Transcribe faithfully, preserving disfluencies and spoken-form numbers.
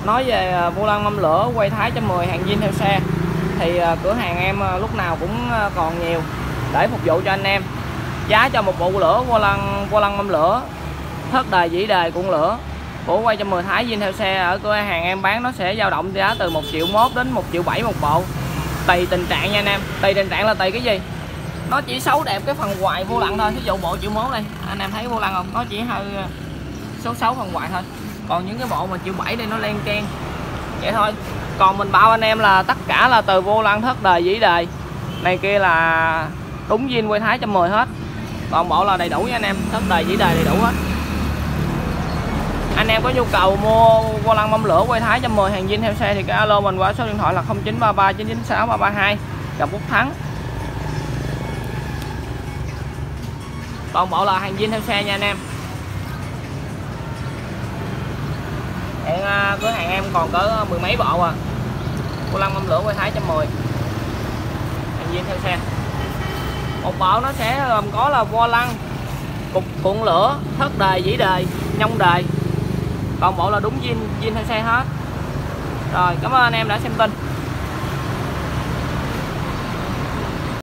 Nói về vô lăng mâm lửa quay thái một trăm mười hàng zin theo xe thì cửa hàng em lúc nào cũng còn nhiều để phục vụ cho anh em. Giá cho một bộ lửa vô lăng vô lăng mâm lửa thất đề dĩ đề cuộn lửa của quay một trăm mười thái zin theo xe ở cửa hàng em bán nó sẽ dao động giá từ một triệu mốt đến một triệu bảy một bộ, tùy tình trạng nha anh em. Tùy tình trạng là tùy cái gì, nó chỉ xấu đẹp cái phần hoài vô lăng thôi. Ví dụ bộ triệu mốt đây anh em thấy vô lăng không, nó chỉ hơi xấu xấu phần hoài thôi, còn những cái bộ mà triệu bảy đây nó len keng vậy thôi. Còn mình bao anh em là tất cả là từ vô lăng thất đề dĩ đề này kia là đúng zin quay thái một trăm mười hết, toàn bộ là đầy đủ nha anh em, thất đề dĩ đề đầy đủ hết. Anh em có nhu cầu mua vô lăng mâm lửa quay thái một trăm mười hàng zin theo xe thì cái alo mình qua số điện thoại là không chín ba ba chín chín sáu ba ba hai, gặp Quốc Thắng. Toàn bộ là hàng zin theo xe nha anh em. Hiện cửa hàng em còn cỡ mười mấy bộ à, vô lăng mâm lửa quay thái một trăm mười hàng zin theo xe. Một bộ nó sẽ gồm có là vô lăng, cục cuộn lửa, thất đề dĩ đề, nhông đề, toàn bộ là đúng zin zin theo xe hết. Rồi, cảm ơn anh em đã xem tin.